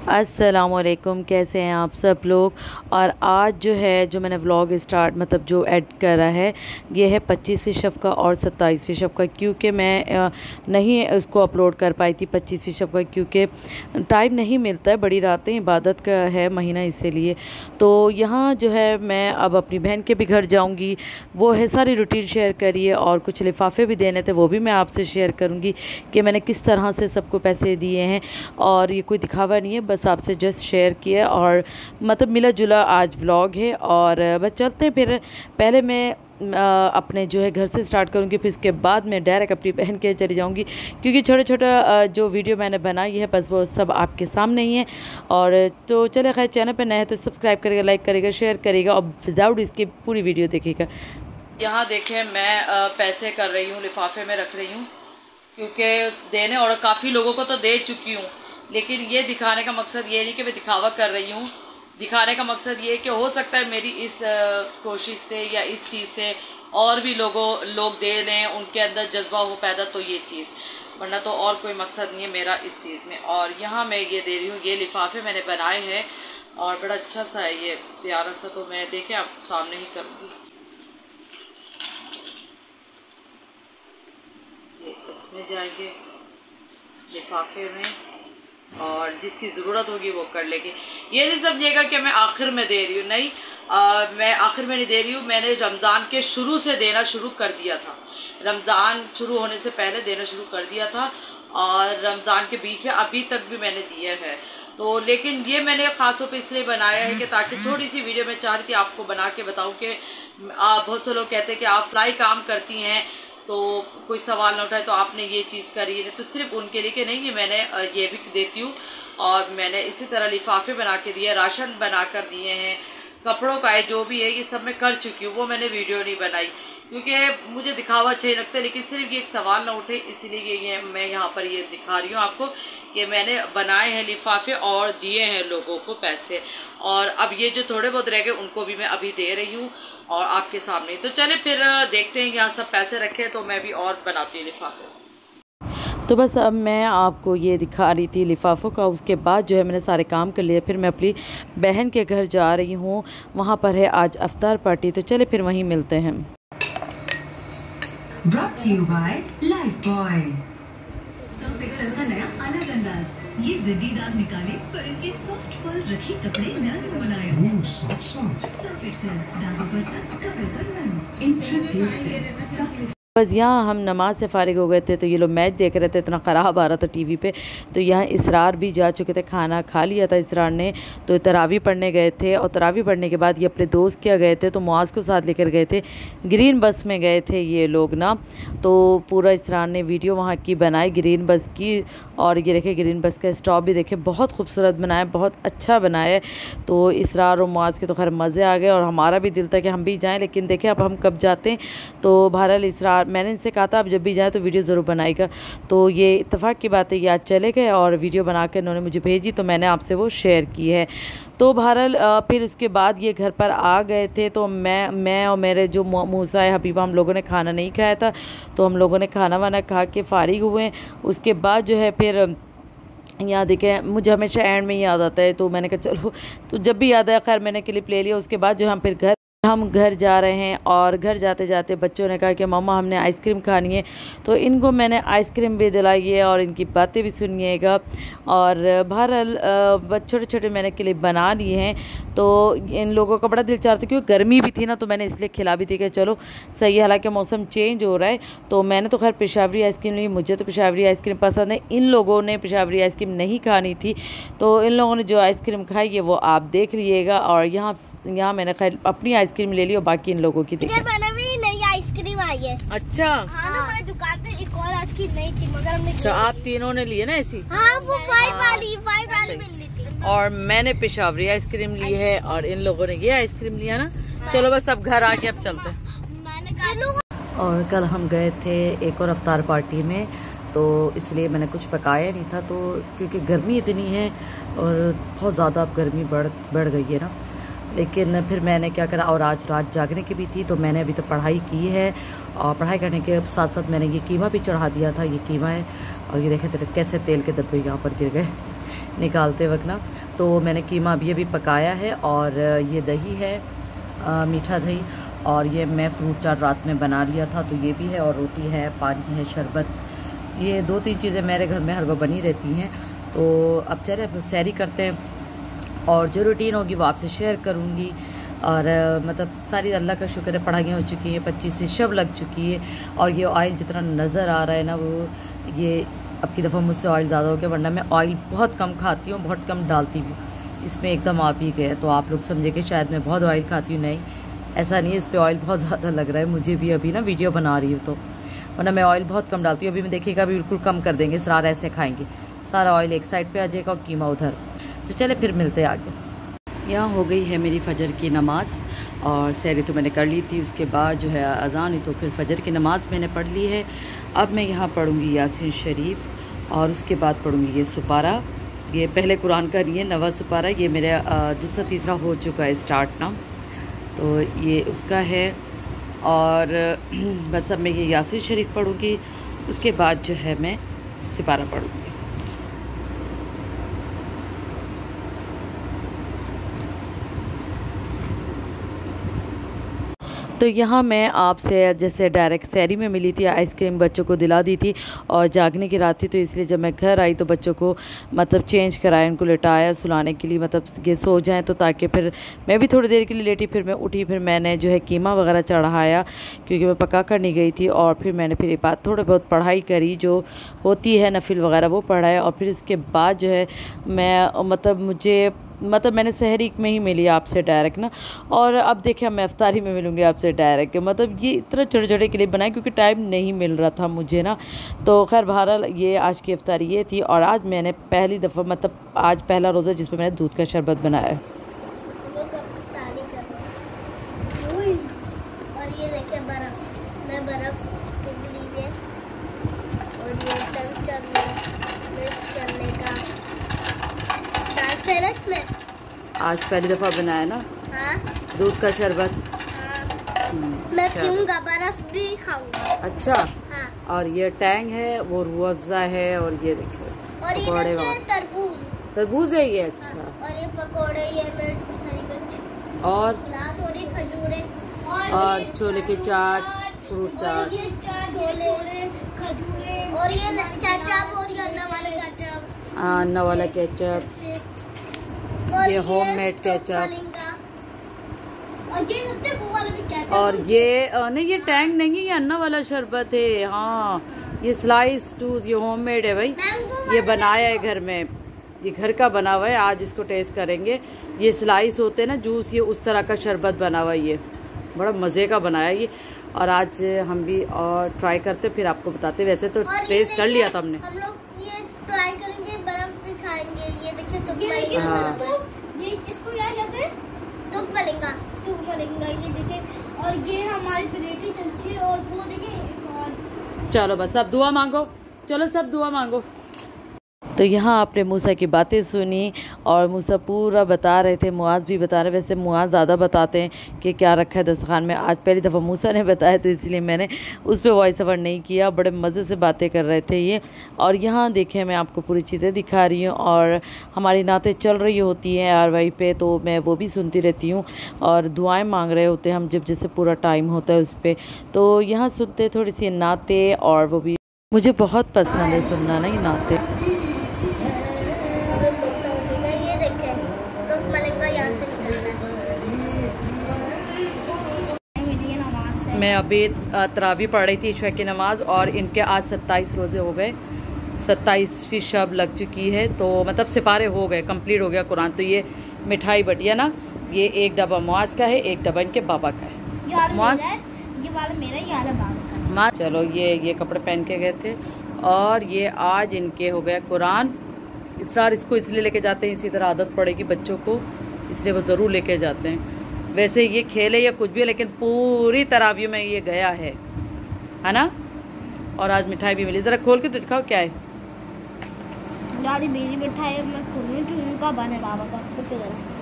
अस्सलामुअलैकुम, कैसे हैं आप सब लोग। और आज जो है जो मैंने व्लॉग स्टार्ट मतलब जो ऐड करा है ये है 25वीं शब का और 27वीं शब का, क्योंकि मैं नहीं उसको अपलोड कर पाई थी 25वीं शब का, क्योंकि टाइम नहीं मिलता है, बड़ी रातें इबादत का है महीना इसीलिए। तो यहाँ जो है मैं अब अपनी बहन के भी घर जाऊँगी, वो है सारी रूटीन शेयर करिए, और कुछ लिफाफे भी देने थे वो भी मैं आपसे शेयर करूँगी कि मैंने किस तरह से सबको पैसे दिए हैं। और ये कोई दिखावा नहीं है, बस आपसे जस्ट शेयर किया, और मतलब मिला जुला आज व्लॉग है। और बस चलते हैं फिर। पहले मैं अपने जो है घर से स्टार्ट करूँगी, फिर उसके बाद मैं डायरेक्ट अपनी बहन के चली जाऊँगी, क्योंकि छोटा छोटा जो वीडियो मैंने बनाई है बस वो सब आपके सामने ही है। और तो चले खैर, चैनल पे नए हैं तो सब्सक्राइब करेगा, लाइक करेगा, शेयर करेगा, और विदाउट इसकी पूरी वीडियो देखिएगा। यहाँ देखें मैं पैसे कर रही हूँ, लिफाफे में रख रही हूँ, क्योंकि देने और काफ़ी लोगों को तो दे चुकी हूँ, लेकिन ये दिखाने का मकसद ये नहीं कि मैं दिखावा कर रही हूँ। दिखाने का मकसद ये कि हो सकता है मेरी इस कोशिश से या इस चीज़ से और भी लोग दे लें, उनके अंदर जज्बा हो पैदा, तो ये चीज़, वरना तो और कोई मकसद नहीं है मेरा इस चीज़ में। और यहाँ मैं ये दे रही हूँ, ये लिफाफे मैंने बनाए हैं और बड़ा अच्छा सा है ये, प्यारा सा। तो मैं देखें आप सामने ही करूँगी, ये इसमें जाएंगे लिफाफे में, और जिसकी ज़रूरत होगी वो कर लेगी। ये नहीं समझिएगा कि मैं आखिर में दे रही हूँ, नहीं, मैं आखिर में नहीं दे रही हूँ। मैंने रमज़ान के शुरू से देना शुरू कर दिया था, रमज़ान शुरू होने से पहले देना शुरू कर दिया था, और रमज़ान के बीच में अभी तक भी मैंने दिए हैं। तो लेकिन ये मैंने ख़ास तौर पे इसलिए बनाया है कि ताकि थोड़ी सी वीडियो में चाह रही थी आपको बना के बताऊँ कि बहुत से लोग कहते हैं कि आप सिलाई काम करती हैं तो कोई सवाल ना उठाए, तो आपने ये चीज़ करी है, तो सिर्फ उनके लिए कि नहीं, ये मैंने ये भी देती हूँ। और मैंने इसी तरह लिफाफे बना के दिए, राशन बना कर दिए हैं, कपड़ों का है जो भी है, ये सब मैं कर चुकी हूँ। वो मैंने वीडियो नहीं बनाई क्योंकि मुझे दिखावा अच्छे लगता है, लेकिन सिर्फ ये एक सवाल ना उठे, इसीलिए ये मैं यहाँ पर ये दिखा रही हूँ आपको कि मैंने बनाए हैं लिफाफे और दिए हैं लोगों को पैसे। और अब ये जो थोड़े बहुत रह गए उनको भी मैं अभी दे रही हूँ और आपके सामने। तो चले फिर देखते हैं, यहाँ सब पैसे रखे तो मैं भी और बनाती हूँ लिफाफे। तो बस अब मैं आपको ये दिखा रही थी लिफाफों का, उसके बाद जो है मैंने सारे काम कर लिए, फिर मैं अपनी बहन के घर जा रही हूँ, वहाँ पर है आज अफ्तार पार्टी, तो चले फिर वहीं मिलते हैं। Brought to you by Lifebuoy। Surf Excel का नया अलग अंदाज, ये ज़िद्दी दाग निकाले पर इनके सॉफ्ट पर्ल्स रखी कपड़े नरम बनाए। सर्फ एक्सेल, दागों पर सख्त, कपड़ों पर नरम। इंट्रोड्यूस बस यहाँ हम नमाज से फ़ारिग हो गए थे, तो ये लोग मैच देख रहे थे, इतना ख़राब आ रहा था टीवी पे। तो यहाँ इसरार भी जा चुके थे, खाना खा लिया था इसरार ने, तो तरावी पढ़ने गए थे, और तरावी पढ़ने के बाद ये अपने दोस्त क्या गए थे, तो मुआज़ को साथ लेकर गए थे, ग्रीन बस में गए थे ये लोग ना। तो पूरा इसरार ने वीडियो वहाँ की बनाई ग्रीन बस की, और ये देखे ग्रीन बस का स्टॉप भी देखे, बहुत खूबसूरत बनाया, बहुत अच्छा बनाया। तो इसरार और मुआज़ के तो खैर मज़े आ गए, और हमारा भी दिल था कि हम भी जाएँ, लेकिन देखें अब हम कब जाते हैं। तो बहरहाल इसरार, मैंने इनसे कहा था अब जब भी जाए तो वीडियो ज़रूर बनाएगा, तो ये इत्तेफाक की बात है, ये आज चले गए और वीडियो बना कर इन्होंने मुझे भेजी, तो मैंने आपसे वो शेयर की है। तो बहरहाल फिर उसके बाद ये घर पर आ गए थे, तो मैं और मेरे जो मूसा है हबीबा, हम लोगों ने खाना नहीं खाया था, तो हम लोगों ने खाना वाना खा के फ़ारिग हुए। उसके बाद जो है फिर यहाँ देखें, मुझे हमेशा एंड में याद आता है, तो मैंने कहा चलो, तो जब भी याद आया खैर मैंने क्लिप ले लिया। उसके बाद जो हम फिर हम घर जा रहे हैं, और घर जाते जाते बच्चों ने कहा कि मम्मा हमने आइसक्रीम खानी है, तो इनको मैंने आइसक्रीम भी दिलाई है, और इनकी बातें भी सुनिएगा। और बहरहाल छोटे छोटे मैंने क्लिप बना लिए हैं, तो इन लोगों का बड़ा दिल चाहता था, क्योंकि गर्मी भी थी ना, तो मैंने इसलिए खिला भी थी कि चलो सही है, हालांकि मौसम चेंज हो रहा है। तो मैंने तो खैर पेशावरी आइसक्रीम ली, मुझे तो पेशावरी आइसक्रीम पसंद है, इन लोगों ने पेशावरी आइसक्रीम नहीं खानी थी, तो इन लोगों ने जो आइसक्रीम खाई है वो आप देख लीजिएगा। और यहाँ मैंने खैर अपनी आइसक्रीम ले ली, और बाकी इन लोगों की देखिए। नई आइसक्रीम आई है। अच्छा, हाँ, हमारी दुकान पे एक और आइसक्रीम नहीं थी, मगर हमने अच्छा आप तीनों ने लिए ना ऐसी? हाँ, वो वाइट वाली मिल रही थी। और मैंने पेशावरी आइसक्रीम ली है, और इन लोगों ने ये आइसक्रीम लिया ना। चलो बस अब घर आके अब चलते हैं। और कल हम गए थे एक और अफ्तार पार्टी में, तो इसलिए मैंने कुछ पकाया नहीं था, तो क्योंकि गर्मी इतनी है और बहुत ज़्यादा अब गर्मी बढ़ गई है ना। लेकिन फिर मैंने क्या करा, और आज रात जागने की भी थी, तो मैंने अभी तो पढ़ाई की है, और पढ़ाई करने के साथ साथ मैंने ये कीमा भी चढ़ा दिया था। ये कीमा है, और ये देखें कैसे तेल के डब्बे यहाँ पर गिर गए निकालते वक्त ना। तो मैंने कीमा अभी पकाया है और ये दही है, मीठा दही, और ये मैं फ्रूट चाट रात में बना लिया था तो ये भी है, और रोटी है, पानी है, शरबत, ये 2-3 चीज़ें मेरे घर में हर बार बनी रहती हैं। तो अब चले सैरी करते हैं, और जो रूटीन होगी वो आपसे शेयर करूँगी। और मतलब सारी अल्लाह का शुक्र है, पढ़ाइयाँ हो चुकी हैं, 25 शब लग चुकी है, और ये ऑयल जितना नज़र आ रहा है ना, वो ये अब की दफ़ा मुझसे ऑयल ज़्यादा हो गया, वरना मैं ऑयल बहुत कम खाती हूँ, बहुत कम डालती हूँ। इसमें एकदम आप ही गए, तो आप लोग समझे कि शायद मैं बहुत ऑयल खाती हूँ। नहीं, ऐसा नहीं है, इस पर ऑयल बहुत ज़्यादा लग रहा है मुझे भी, अभी ना वीडियो बना रही हूँ तो, वरना मैं ऑयल बहुत कम डालती हूँ। अभी मैं देखिएगा बिल्कुल कम कर देंगे, इसरार ऐसे खाएंगे, सारा ऑयल एक साइड पे आ जाएगा और कीमा उधर। तो चले फिर मिलते हैं आगे। यहाँ हो गई है मेरी फ़जर की नमाज़, और सैरी तो मैंने कर ली थी, उसके बाद जो है अज़ान ही, तो फिर फ़जर की नमाज़ मैंने पढ़ ली है। अब मैं यहाँ पढ़ूँगी यासीन शरीफ, और उसके बाद पढ़ूँगी ये सुपारा। ये पहले कुरान का नहीं है, नवा सुपारा, ये मेरे दूसरा-तीसरा हो चुका है स्टार्ट ना, तो ये उसका है। और बस अब मैं ये यासीन शरीफ पढ़ूँगी, उसके बाद जो है मैं सिपारा पढ़ूँगी। तो यहाँ मैं आपसे जैसे डायरेक्ट सैरी में मिली थी, आइसक्रीम बच्चों को दिला दी थी, और जागने की रात थी, तो इसलिए जब मैं घर आई तो बच्चों को मतलब चेंज कराया, उनको लेटाया सुलाने के लिए, मतलब ये सो जाएं, तो ताकि फिर मैं भी थोड़ी देर के लिए लेटी, फिर मैं उठी, फिर मैंने जो है कीमा वगैरह चढ़ाया, क्योंकि मैं पका कर नहीं गई थी, और फिर मैंने फिर बात थोड़ी बहुत पढ़ाई करी जो होती है नफिल वगैरह वो पढ़ाया, और फिर इसके बाद जो है मैं मतलब मैंने सहरी में ही मिली आपसे डायरेक्ट ना, और अब देखिए मैं इफ्तारी में मिलूँगी आपसे डायरेक्ट। मतलब ये इतना छोटे के लिए बनाए क्योंकि टाइम नहीं मिल रहा था मुझे ना, तो खैर बहरहाल ये आज की इफ्तारी ये थी। और आज मैंने पहली दफ़ा, मतलब आज पहला रोज़ा जिसमें मैंने दूध का शरबत बनाया। और ये देखिए बर्फ, इसमें बर्फ पिघली है, और ये टंचर मिक्स करने का इसमें आज पहली दफ़ा बनाया ना। हाँ? दूध का शरबत। हाँ। मैं पीऊंगा, बर्फ भी खाऊंगा। अच्छा। हाँ। और ये टैंग है, वो रूह अफ़ज़ा है, और ये देखिए और ये तरबूज, तरबूज है ये। अच्छा। हाँ। और ये पकोड़े, ये मिर्च, हरी मिर्च, और गिलास, और ये खजूरें, और छोले की चाट, फ्रूट चाट, ये छोले, खजूरें, और ये केचप, और ये अन्ना वाला केचप, अन्ना वाला केचप, ये होममेड केचप, और ये नहीं, ये टैंग नहीं है, ये अन्ना वाला शरबत है। हाँ, ये स्लाइस टूथ, ये होममेड है भाई, ये बनाया है घर में, ये घर का बना हुआ है। आज इसको टेस्ट करेंगे। ये स्लाइस होते हैं ना जूस, ये उस तरह का शरबत बना हुआ है, ये बड़ा मज़े का बनाया ये। और आज हम भी और ट्राई करते, फिर आपको बताते। वैसे तो टेस्ट कर लिया था हमने। हम लोग ये ट्राई करेंगे, बर्फ भी खाएंगे। ये देखिए तो हाँ। ये इसको क्या कहते हैं? दूध मलिंगा, ये देखिए। और ये हमारी प्लेटी चमची, और वो देखिए एक और। चलो बस सब दुआ मांगो, चलो सब दुआ मांगो। तो यहाँ आपने मूसा की बातें सुनी, और मूसा पूरा बता रहे थे, मुआज़ भी बता रहे। वैसे मुआज़ ज़्यादा बताते हैं कि क्या रखा है दस्तरखान में। आज पहली दफ़ा मूसा ने बताया, तो इसलिए मैंने उस पर वॉइस ओवर नहीं किया। बड़े मज़े से बातें कर रहे थे ये। और यहाँ देखें, मैं आपको पूरी चीज़ें दिखा रही हूँ, और हमारी नातें चल रही होती हैं RY पे, तो मैं वो भी सुनती रहती हूँ, और दुआएँ मांग रहे होते हैं हम, जब जैसे पूरा टाइम होता है उस पर। तो यहाँ सुनते थोड़ी सी नातें, और वो भी मुझे बहुत पसंद है सुनना, नहीं नाते। मैं अभी तरावी पढ़ रही थी, इशा की नमाज़, और इनके आज 27 रोज़े हो गए, 27वीं शब लग चुकी है, तो मतलब सिपारे हो गए, कंप्लीट हो गया कुरान। तो ये मिठाई बटिया ना, ये एक डब्बा मुआज़ का है, एक डब्बा इनके बाबा का है। मुआज़ ये वाला मेरा, ये वाला बाबा का। चलो ये कपड़े पहन के गए थे, और ये आज इनके हो गया कुरान। इसरार इसको इसलिए लेके जाते हैं, इसी तरह आदत पड़ेगी बच्चों को, इसलिए वो ज़रूर लेके जाते हैं। वैसे ये खेले या कुछ भी है, लेकिन पूरी तरावियों में ये गया है ना। और आज मिठाई भी मिली, ज़रा खोल के तो दिखाओ क्या है। दादी मेरी मिठाई मैं खोलूं कि उनका बने बाबा का।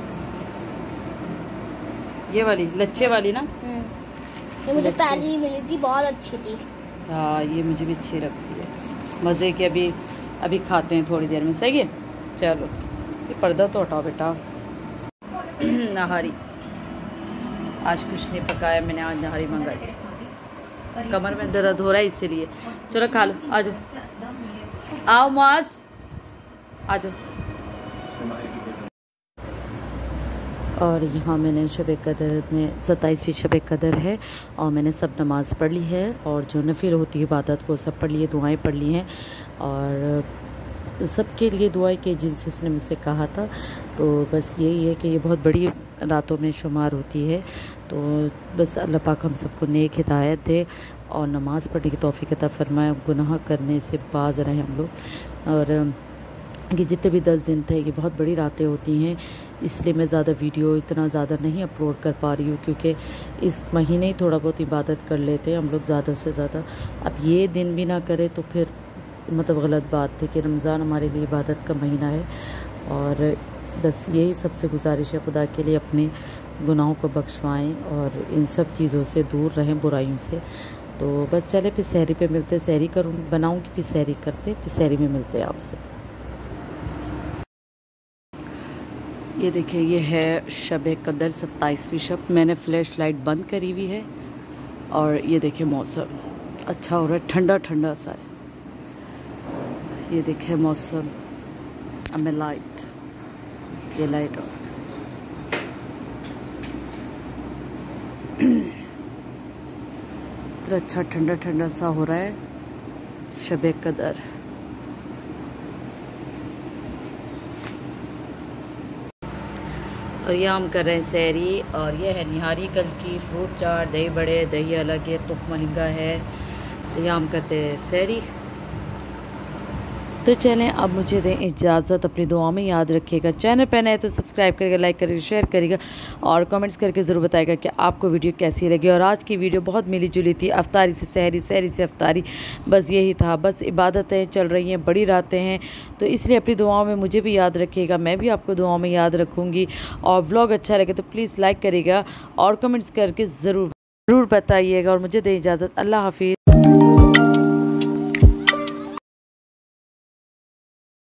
ये वाली लच्छे वाली ना, ये मुझे पहली मिली थी, बहुत अच्छी थी। हाँ, ये मुझे भी अच्छी लगती है, मज़े की। अभी खाते हैं थोड़ी देर में, सही है। चलो। ये पर्दा तो हटाओ बेटा। नहारी आज कुछ नहीं पकाया मैंने, आज नहारी मंगाई। कमर में दर्द हो रहा है इसीलिए। चलो खा लो, आ जाओ, आओ मुआज, आ जाओ। और यहाँ मैंने शब कदर में 27वीं शब कदर है और मैंने सब नमाज़ पढ़ ली है और जो नफिल होती है इबादत वो सब पढ़ ली है, दुआएं पढ़ ली हैं और सबके लिए दुआएं की जिनसे इसने मुझसे कहा था। तो बस यही है कि ये बहुत बड़ी रातों में शुमार होती है। तो बस अल्लाह पाक हम सबको नेक हिदायत दे और नमाज़ पढ़ने की तौफीक अता फरमाए, गुनाह करने से बाज रहें हम लोग। और ये जितने भी 10 दिन थे ये बहुत बड़ी रातें होती हैं, इसलिए मैं ज़्यादा वीडियो इतना ज़्यादा नहीं अपलोड कर पा रही हूँ क्योंकि इस महीने ही थोड़ा बहुत इबादत कर लेते हैं हम लोग ज़्यादा से ज़्यादा। अब ये दिन भी ना करें तो फिर मतलब गलत बात है कि रमज़ान हमारे लिए इबादत का महीना है। और बस यही सबसे गुजारिश है खुदा के लिए अपने गुनाहों को बख्शवाएं और इन सब चीज़ों से दूर रहें, बुराइयों से। तो बस चले फिर सहरी पे मिलते, सहरी करूँ बनाऊँगी फिर सहरी करते, फिर सहरी में मिलते हैं आपसे। ये देखिए ये है शब कदर 27वीं शब। मैंने फ्लैश लाइट बंद करी हुई है और ये देखिए मौसम अच्छा हो रहा है, ठंडा ठंडा सा है। ये देखिए मौसम, अब मैं लाइट, ये लाइट और इतना अच्छा ठंडा ठंडा सा हो रहा है शब कदर। और यह हम कर रहे हैं सहरी और यह है निहारी कल की, फ्रूट चाट, दही बड़े, दही अलग है, तुख महंगा है। तो यह हम करते हैं सहरी। तो चलें अब मुझे दें इजाज़त, अपनी दुआ में याद रखिएगा। चैनल पर नए तो सब्सक्राइब करिएगा, लाइक करिएगा, शेयर करिएगा और कमेंट्स करके ज़रूर बताइएगा कि आपको वीडियो कैसी लगी। और आज की वीडियो बहुत मिली जुली थी, अफ्तारी से सहरी, सहरी से अफ्तारी, बस यही था। बस इबादतें चल रही हैं, बड़ी रातें हैं, तो इसलिए अपनी दुआओं में मुझे भी याद रखिएगा, मैं भी आपको दुआओं में याद रखूँगी। और व्लॉग अच्छा लगे तो प्लीज़ लाइक करिएगा और कमेंट्स करके ज़रूर बताइएगा। और मुझे दें इजाज़त, अल्लाह हाफिज़।